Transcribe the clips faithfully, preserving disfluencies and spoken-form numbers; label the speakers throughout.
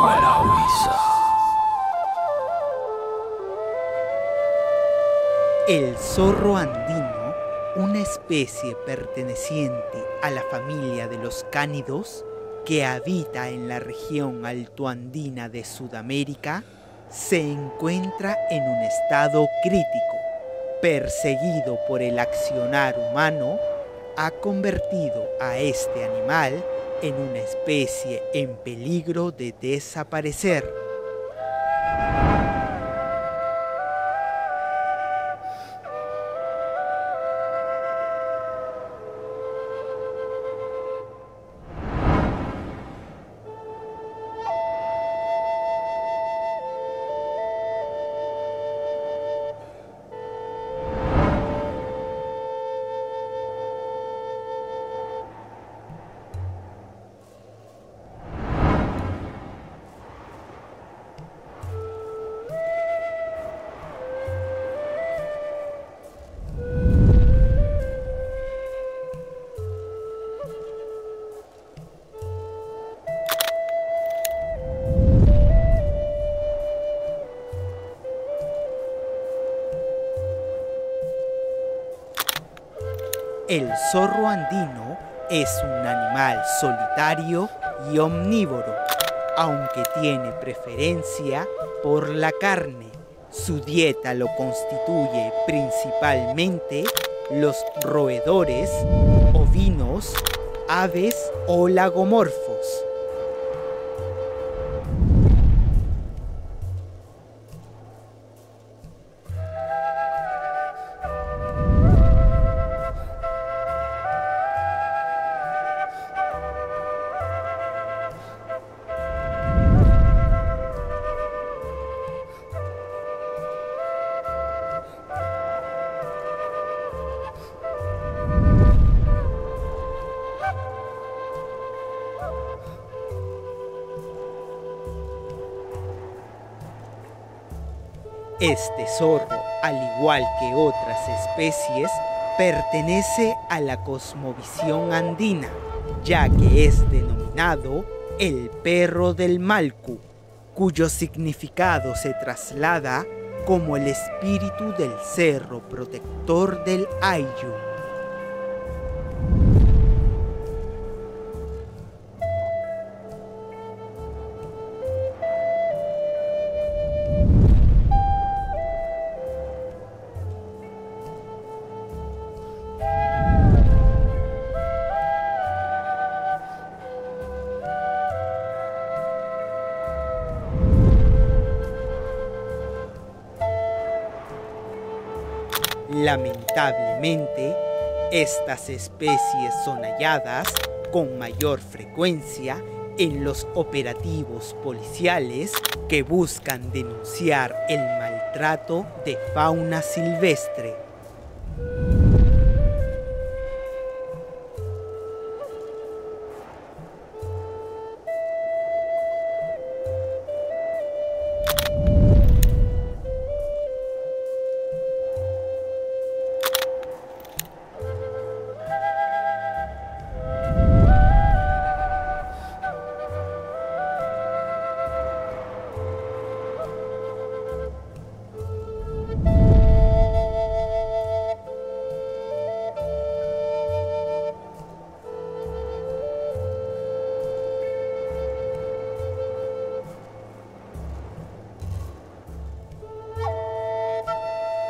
Speaker 1: El zorro andino, una especie perteneciente a la familia de los cánidos que habita en la región altoandina de Sudamérica, se encuentra en un estado crítico. Perseguido por el accionar humano, ha convertido a este animal en una especie en peligro de desaparecer. El zorro andino es un animal solitario y omnívoro, aunque tiene preferencia por la carne. Su dieta lo constituye principalmente los roedores, ovinos, aves o lagomorfos. Este zorro, al igual que otras especies, pertenece a la cosmovisión andina, ya que es denominado el perro del Malcu, cuyo significado se traslada como el espíritu del cerro protector del Ayllu. Lamentablemente, estas especies son halladas con mayor frecuencia en los operativos policiales que buscan denunciar el maltrato de fauna silvestre.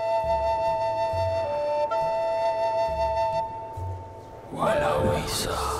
Speaker 2: Wala Wisa.